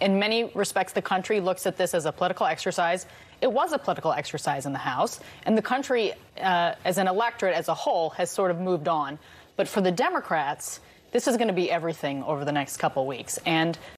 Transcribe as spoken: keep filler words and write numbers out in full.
in many respects, the country looks at this as a political exercise. It was a political exercise in the House, and the country, uh, as an electorate as a whole, has sort of moved on. But for the Democrats, this is going to be everything over the next couple weeks. And